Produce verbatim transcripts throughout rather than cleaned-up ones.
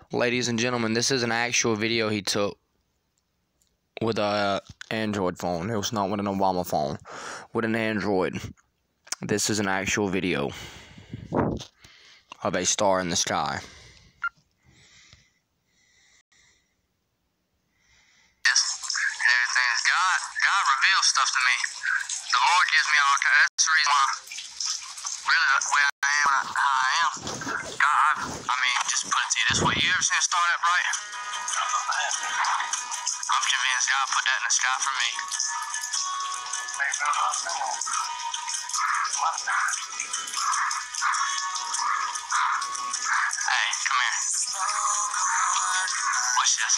Ladies and gentlemen, this is an actual video he took with a Android phone. It was not with an Obama phone. With an Android. This is an actual video of a star in the sky. And everything is God. God reveals stuff to me. The Lord gives me all kinds. That's the reason why, really, the way I am, how I am. God, I, I mean, just put it to you this way. You ever seen a star that bright? I'm convinced God put that in the sky for me. Hey, come here. Watch this.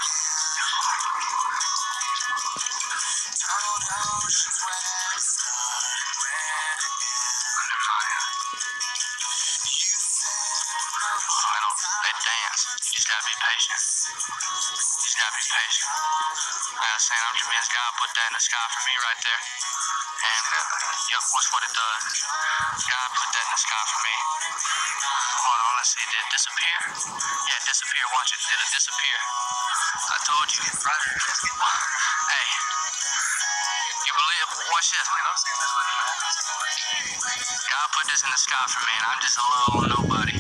They dance. You just gotta be patient. You just gotta be patient. Like I was saying, I'm convinced God put that in the sky for me right there. And, uh, yep, watch what it does. God put that in the sky for me. Hold on, let's see. Did it disappear? Yeah, it disappeared. Watch it. Did it disappear? I told you. Hey. You believe? Watch this. God put this in the sky for me, and I'm just a little nobody.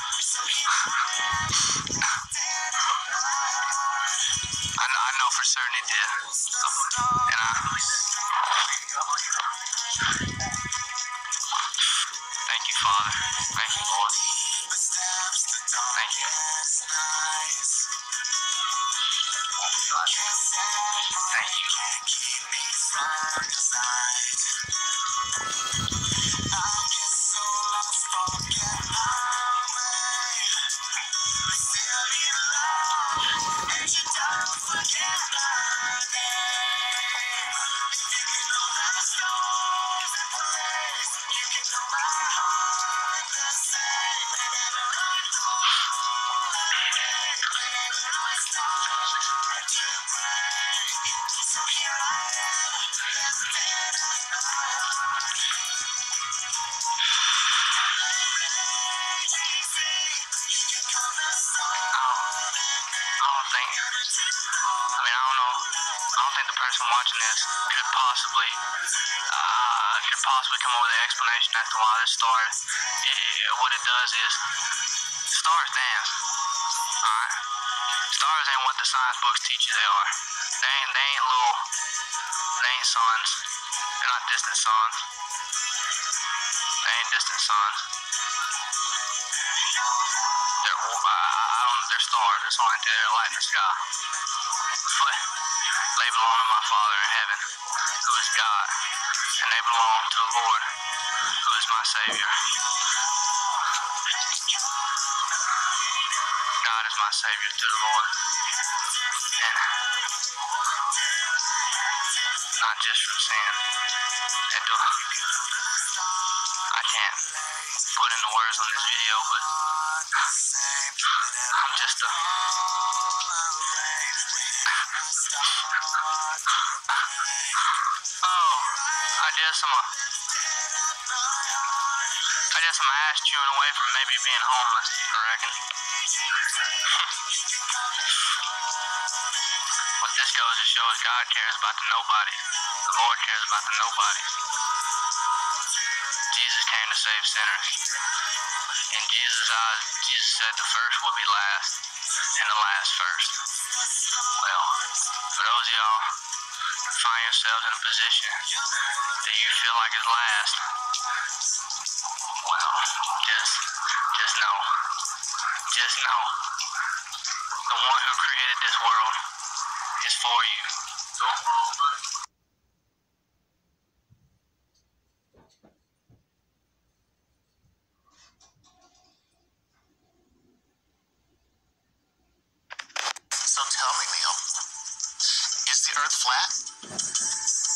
I know, I know for certain he did. And I... Thank you, Father. Thank you, Lord. Thank you. Thank you. I mean, I don't know. I don't think the person watching this could possibly, uh, could possibly come up with an explanation as to why this star, it, it, what it does is, stars dance. Alright? Stars ain't what the science books teach you they are. They ain't, they ain't little, they ain't suns. They're not distant suns. They ain't distant suns. They're, I don't, they're stars. That's all I think. They're light in the sky. But they belong to my Father in heaven, who is God, and they belong to the Lord, who is my Savior. God is my Savior to the Lord, and not just from sin. And do, I can't put into words on this video, but I'm just a Oh, I guess I'm a, I guess I'm ass chewing away from maybe being homeless, I reckon. What this goes to show is God cares about the nobodies. The Lord cares about the nobodies. Jesus came to save sinners. In Jesus' eyes, Jesus said the first will be last, and the last first. Well, for those of y'all find yourselves in a position that you feel like is last, well, just, just know, just know, the one who created this world is for you. So tell me, Neil, is the Earth flat?